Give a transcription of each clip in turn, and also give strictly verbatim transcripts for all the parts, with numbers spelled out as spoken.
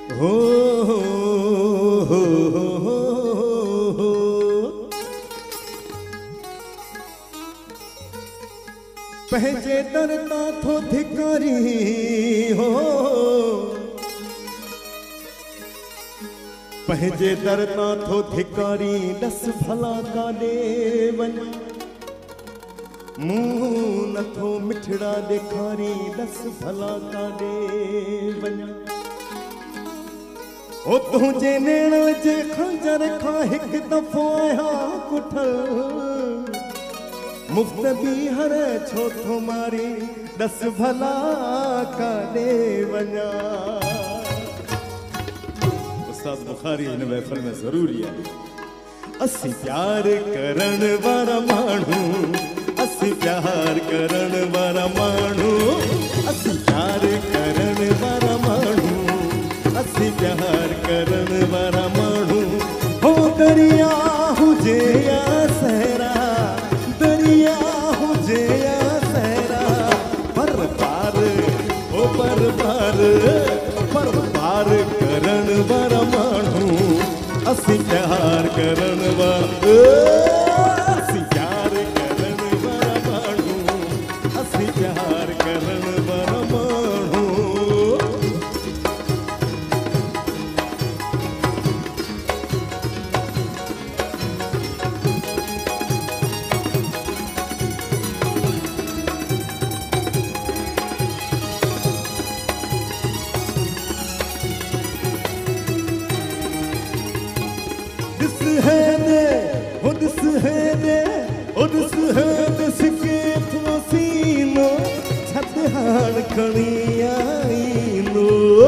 हो हो हो हो हो पहजे दरता थो धिकारी हो पहजे दरता थो धिकारी दस भला काॾे वञ मुंह नथो मिठड़ा ॾेखारी दस भला काॾे वञ ओ तुंहिंजे नेण जे खंजर खां हिकु दफ़ो आया कुठल मुफ्त बीहर छो थो मारी दस भला काॾे वञा। उस्ताद बुखारी इन महफ़िल में ज़रूरी है। असी प्यार करण वारा माण्हू असी प्यार करण वारा माण्हू असी प्यार करण वारा माण्हू असी प्यार करण वारा माण्हू हो दरिया हुजे या सहरा दरिया हुजे या सहरा पर पार हो पर पार पर पार करण वारा माण्हू असी प्यार करण वारा असी प्यार करण वारा माण्हू असी प्यार करण वारा माण्हू। दिस है दे हो दिस है दे हो दिस है दिस के थो सीनो छत हाण खणी आईनो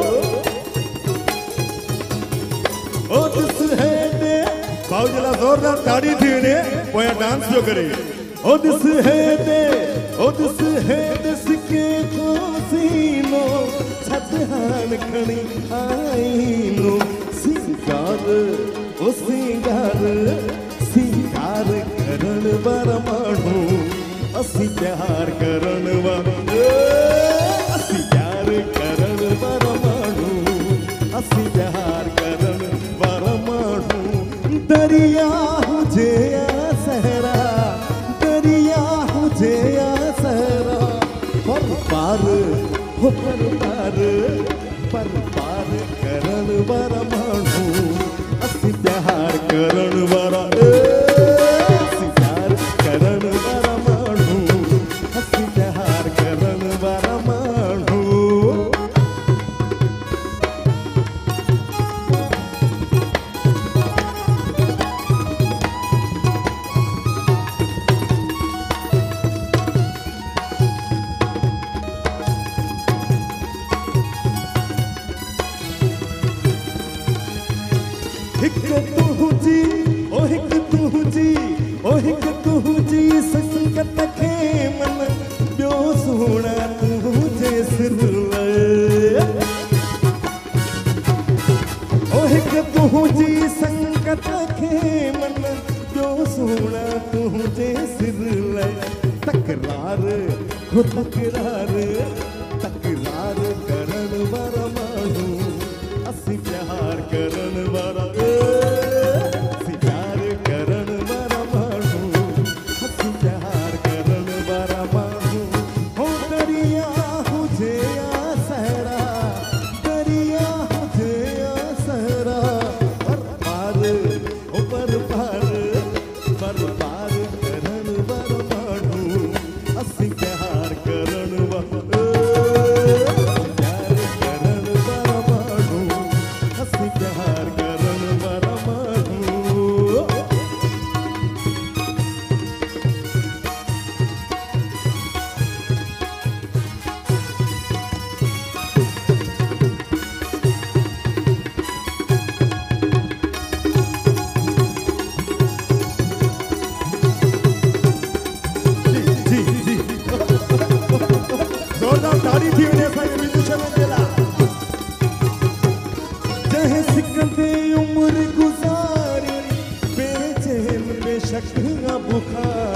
ओ दिस है दे बाउजला जोरदार ताड़ी थी ने पोया डांस जो करे ओ दिस है दे ओ दिस है दिस के थो सीनो छत हाण खणी आईनो सिंगार ओ सिंगार सिंगार करण वारा माण्हू असी प्यार करण वारा असी प्यार करण वारा माण्हू असी प्यार करण वारा माण्हू दरिया हुजे या सहरा दरिया हुजे या सहरा पर पार हो पर पार पर पार करण वारा माण्हू असी प्यार करण वारा असी प्यार करण वारा माण्हू असी प्यार करण वारा माण्हू। हिक तुझी ओ हिक तुझी ओ हिक तुझी संगत खे मन ॿियो सोना तुझे सिर ओ हिक तुझी संगत खे मन ॿियो सोना तुझे सिर तकरार हो तकरार तकरार करण वारा माण्हू असी प्यार करण वारा असी प्यार करण वारा माण्हू असी प्यार करण वारा माण्हू हो दरिया हुजे या सहरा दरिया हुजे या सहरा पर पार हो पर पार पर पार करण वारा माण्हू असी प्यार करण वारा उम्र गुजारी बेचैन बेशक बुखार